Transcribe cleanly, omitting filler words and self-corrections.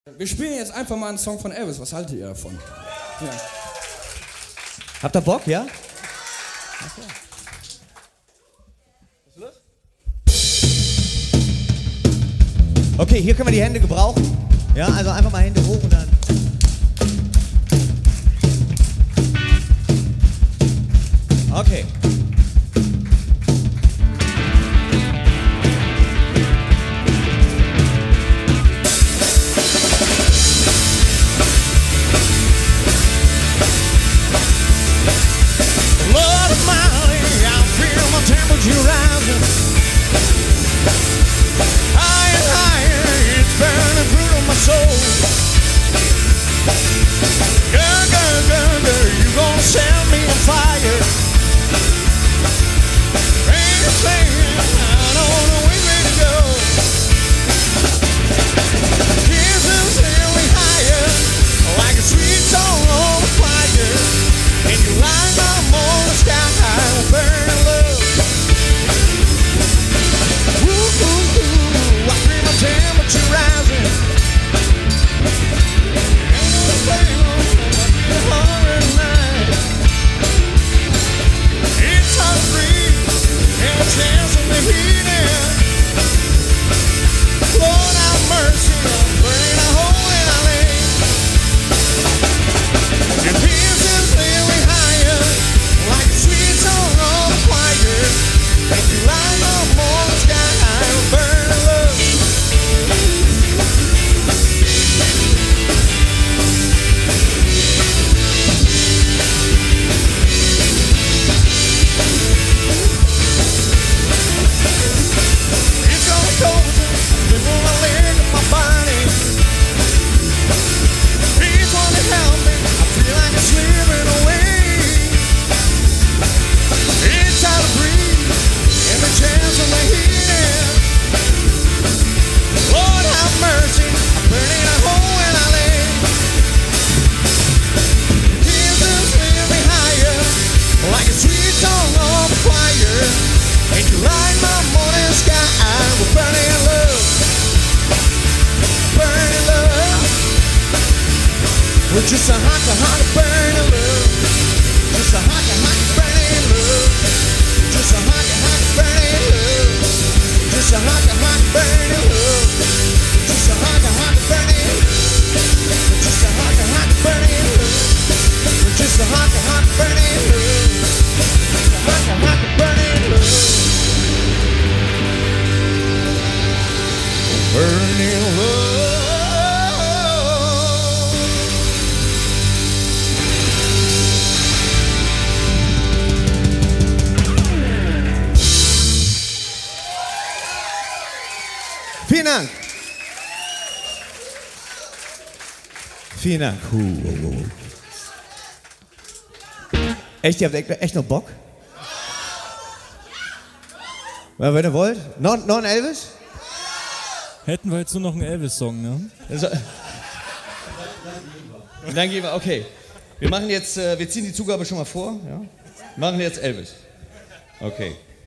Wir spielen jetzt einfach mal einen Song von Elvis. Was haltet ihr davon? Ja. Habt ihr Bock, ja? Okay, hier können wir die Hände gebrauchen. Ja, also einfach mal Hände hoch und dann. Okay. Lord Almighty, I feel my temperature rising. Higher and higher, it's burning through my soul. Girl, girl, girl, girl, you gonna set me on fire. Rain is playing, I don't know which way to go. Kisses fill me higher, like a sweet song on the fire. And you light my morning sky with burning love. Ooh, ooh, ooh, I feel my temperature rising. Ain't no flame on the horrid night. It's hard to breathe, and a chance of me heating. Lord have mercy, I'm burning a hole in my leg. Your kisses fill me higher, like a sweet song on the choir. And you light my morning sky with burning love. It's gonna cozy, they wanna leg of my body. Please wanna help me, I feel like I'm slipping away. It's hard to breathe, and the chance of my heating. Lord have mercy, I'm burning a hole in my leg. Kisses fill me higher, like a sweet song on the choir. And you light my morning sky with burning love. Burning love. With just a hot burning love. Just a hot burning love. Just a hot burning love. Just a hot burning love. Just a hot burning. Just a hot burning love. Just a hot burning love. Just a hot burning love. Burning love. Vielen Dank. Vielen Dank. Echt, ihr habt echt noch Bock? Ja, wenn ihr wollt. Noch ein Elvis? Hätten wir jetzt nur noch einen Elvis-Song, ne? Dann gehen wir, okay. Wir machen jetzt, wir ziehen die Zugabe schon mal vor. Ja? Wir machen jetzt Elvis. Okay.